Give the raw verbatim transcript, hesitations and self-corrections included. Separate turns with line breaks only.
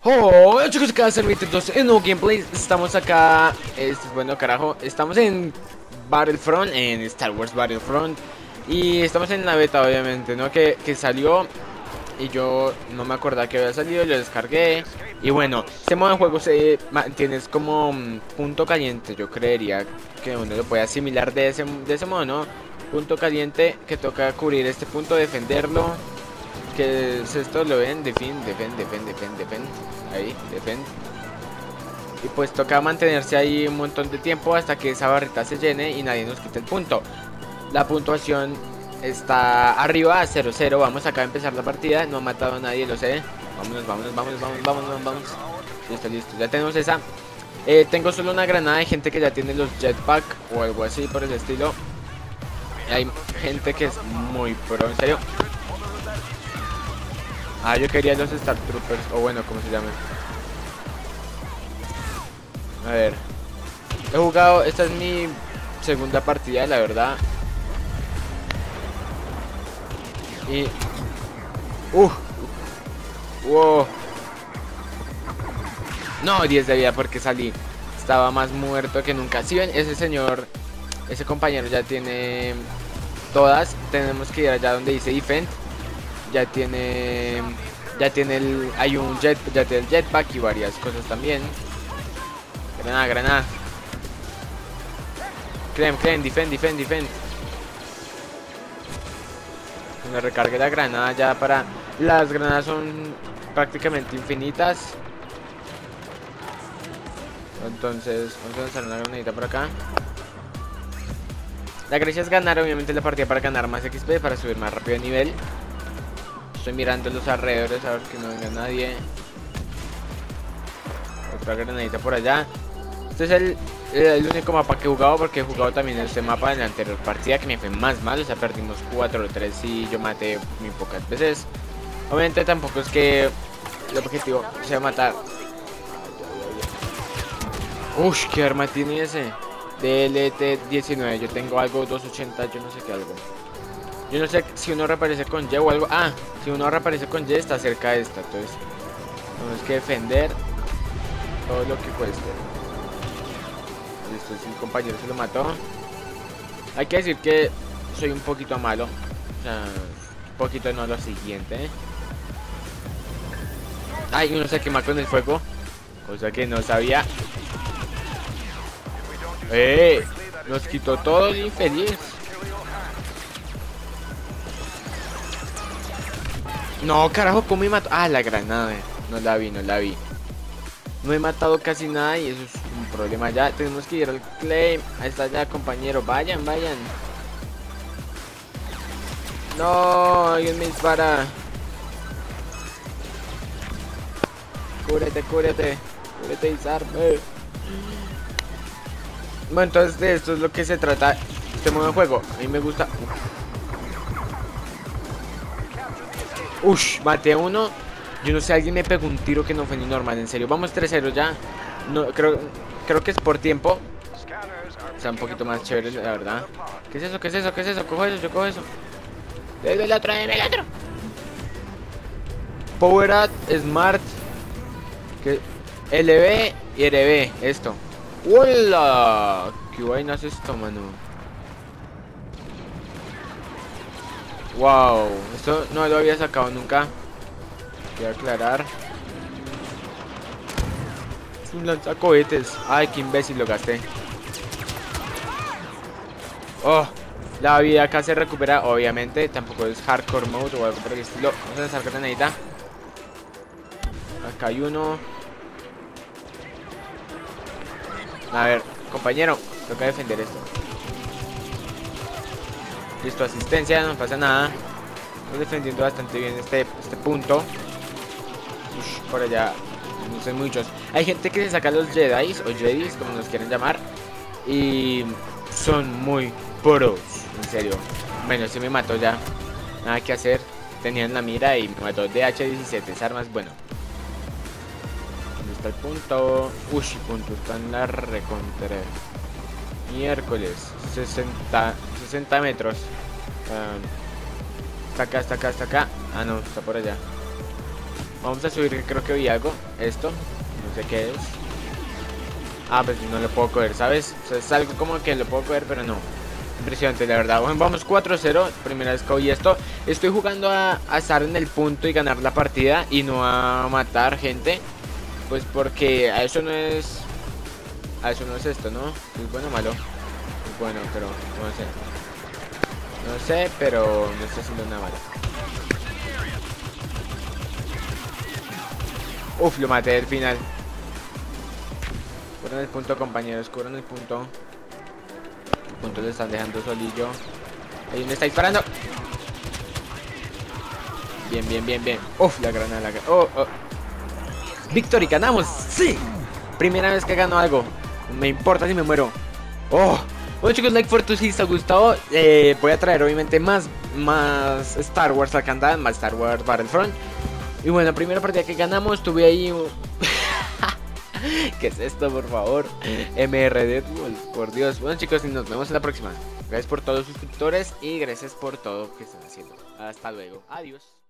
Oh, chicos, acá Servitor dos en nuevo gameplay. Estamos acá, este, bueno, carajo, estamos en Battlefront, en Star Wars Battlefront. Y estamos en la beta, obviamente, ¿no? Que, que salió y yo no me acordaba que había salido, lo descargué. Y bueno, este modo de juego se mantiene como um, punto caliente. Yo creería que uno lo puede asimilar de ese, de ese modo, ¿no? Punto caliente, que toca cubrir este punto, defenderlo. Que es esto, lo ven, defend, defend, defend, defend, defend. Ahí, defend. Y pues toca mantenerse ahí un montón de tiempo hasta que esa barrita se llene y nadie nos quite el punto. La puntuación está arriba a cero cero. Vamos acá a empezar la partida. No ha matado a nadie, lo sé. Vámonos, vámonos, vámonos, vámonos, vámonos, vámonos. Listo, listo, ya tenemos esa. eh, Tengo solo una granada de gente que ya tiene los jetpack o algo así por el estilo. Hay gente que es muy pro, en serio. Ah, yo quería los Star Troopers, o bueno, como se llaman. A ver. He jugado, esta es mi segunda partida, la verdad. Y... Uh. Wow. No, diez de vida porque salí. Estaba más muerto que nunca. Si ven, ese señor, ese compañero ya tiene todas. Tenemos que ir allá donde dice defend. Ya tiene, ya tiene el, hay un jet, ya tiene el jetpack y varias cosas también. Granada, granada. Clem, clem, defend, defend, defend. Me recargué la granada ya para, las granadas son prácticamente infinitas. Entonces, vamos a lanzar una granadita por acá. La gracia es ganar, obviamente, la partida para ganar más X P, para subir más rápido de nivel. Estoy mirando los alrededores a ver que no venga nadie. Otra granadita por allá. Este es el, el único mapa que he jugado, porque he jugado también este mapa en la anterior partida que me fue más mal. O sea, perdimos cuatro a tres y yo maté muy pocas veces. Obviamente tampoco es que el objetivo sea matar. Uff, qué arma tiene ese. D L T diecinueve, yo tengo algo doscientos ochenta, yo no sé qué algo. Yo no sé si uno reaparece con Y o algo. Ah, si uno reaparece con Y está cerca de esta. Entonces tenemos que defender todo lo que cueste. Listo, si el compañero se lo mató. Hay que decir que soy un poquito malo. O sea, un poquito no lo siguiente, ¿eh? Ay, uno se quema con el fuego. Cosa que no sabía. ¡Eh! Nos quitó todo el infeliz. No, carajo, ¿cómo me mató? Ah, la granada. No la vi, no la vi. No he matado casi nada y eso es un problema. Ya tenemos que ir al claim. Ahí está ya, compañero. Vayan, vayan. No, alguien me dispara. Cúrete, cúrete. Cúrete, disarme. Bueno, entonces de esto es lo que se trata este modo de juego. A mí me gusta. Ush, maté a uno. Yo no sé, alguien me pegó un tiro que no fue ni normal, en serio. Vamos tres cero ya. No, creo, creo que es por tiempo. O sea, un poquito más chévere, la verdad. ¿Qué es eso? ¿Qué es eso? ¿Qué es eso? Cojo eso, yo cojo eso. Debe el otro, debe el otro. Power Up, Smart. ¿Qué? L B y R B, esto. ¡Hola! ¿Qué vaina es esto, mano? Wow, esto no lo había sacado nunca. Voy a aclarar. Es un lanzacohetes. Ay, qué imbécil, lo gasté. Oh, la vida acá se recupera, obviamente. Tampoco es hardcore mode o algo por el estilo. Vamos a lanzar granadita. Acá hay uno. A ver, compañero, toca defender esto. Listo, asistencia, no pasa nada. Estamos defendiendo bastante bien este, este punto. Ush, por allá, no sé muchos. Hay gente que se saca los Jedis o Jedis, como nos quieren llamar, y son muy pros, en serio. Bueno, se me mató ya. Nada que hacer. Tenían la mira y me mató. D H diecisiete, es armas, bueno. ¿Dónde está el punto? Ush, punto, está en la recontra. Miércoles, sesenta, sesenta metros. Um, está acá, está acá, está acá. Ah, no, está por allá. Vamos a subir, que creo que vi algo. Esto, no sé qué es. Ah, pues no lo puedo coger, ¿sabes? O sea, es algo como que lo puedo coger, pero no. Impresionante, la verdad. Bueno, vamos cuatro cero. Primera vez que oí esto. Estoy jugando a, a estar en el punto y ganar la partida y no a matar gente. Pues porque a eso no es... A eso no es esto, ¿no? Es bueno o malo. Es bueno, pero no sé. No sé, pero no estoy haciendo nada malo. Uf, lo maté al final. Cubran el punto, compañeros. Cubran el punto. El punto le están dejando solillo. Ahí me está disparando. Bien, bien, bien, bien. Uf, la granada. La... Oh, oh. Victory, ganamos. Sí. Primera vez que gano algo. Me importa si me muero. Oh. Bueno, chicos, like for tu si les ha gustado. Eh, voy a traer obviamente más, más Star Wars al canal, más Star Wars Battlefront. Y bueno, primera partida que ganamos, tuve ahí un... ¿Qué es esto, por favor? M R Deadpool, por Dios. Bueno, chicos, y nos vemos en la próxima. Gracias por todos los suscriptores y gracias por todo que están haciendo. Hasta luego. Adiós.